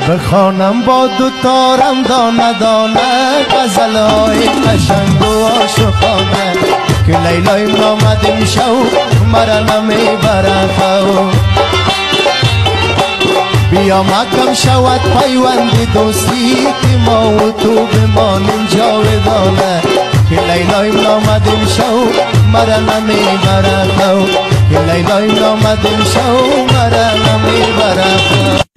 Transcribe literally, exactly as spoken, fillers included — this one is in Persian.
بخوانم با دو تارم دانه دانه غزلهای قشنگ و عاشقانه که لیلای نامدیم شو مرا نمیبره خو بیا مکم شود پیوند دوستی که ما و تو بمانیم جاودانه که لیلای نامدیم شو مرا نمیبره خو که لیلای نامدیم شو مرا نمیبره خو